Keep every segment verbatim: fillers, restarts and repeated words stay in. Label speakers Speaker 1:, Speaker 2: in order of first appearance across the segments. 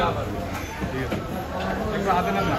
Speaker 1: একটু হাতে নেন না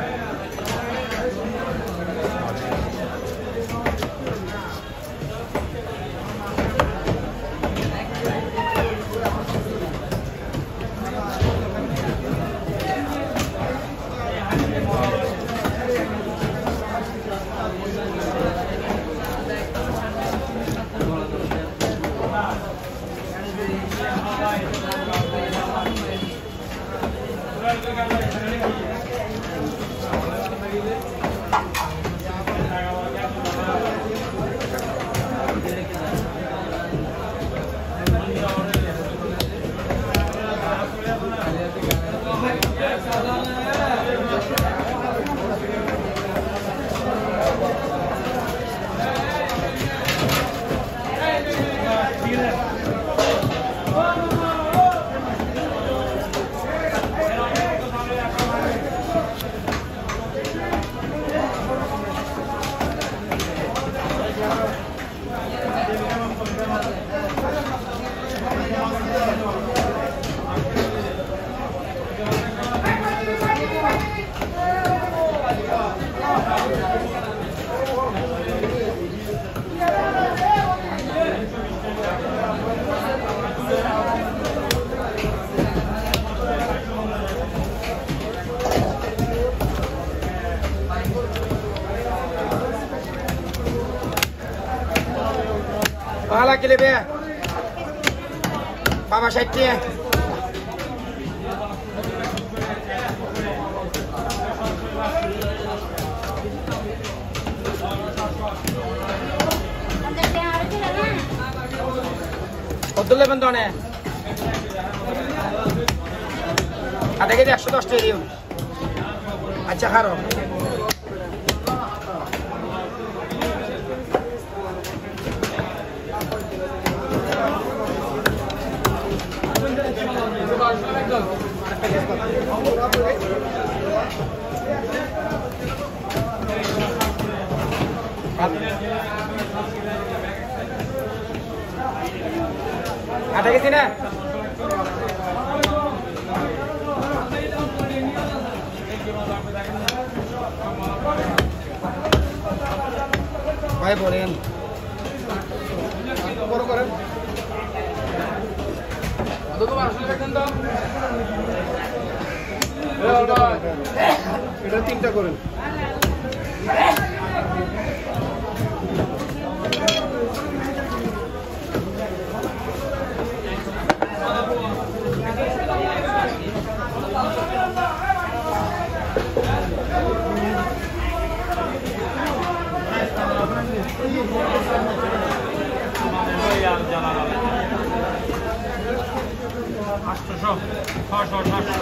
Speaker 2: Fala que ele vê. Fala chatinha. কত লেবেন দনে? আধা কেজি একশো দশ টাকা দিও। আচ্ছা খারো। আটা গেছি না ভাই বলেন বড় করেন এটা তিনটা করেন
Speaker 1: আটশো ছশো সাতশো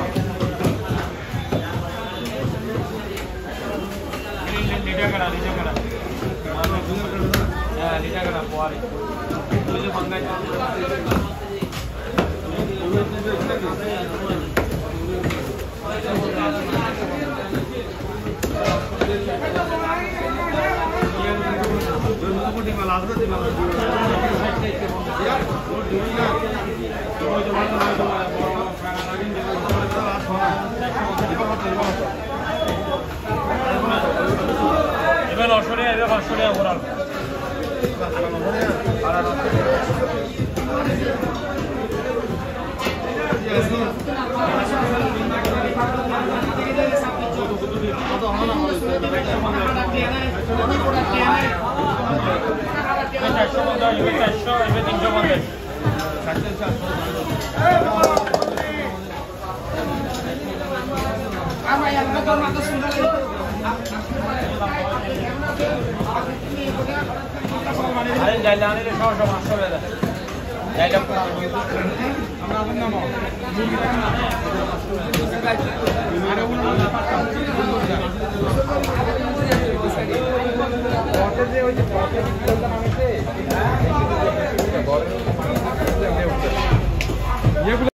Speaker 1: লিটার কাটা লিটার কাটা হ্যাঁ লিটার কাটা পোয়ারি বাঙ্গাই এবার অসরে এবার পাঁচশো টাকা ভরাল চারশো পঞ্চাশ চারশো এবার তিনশো পঞ্চাশ আরে যাইলে আনিলে সব সব পাঁচশো টাকা যাইলে আমরা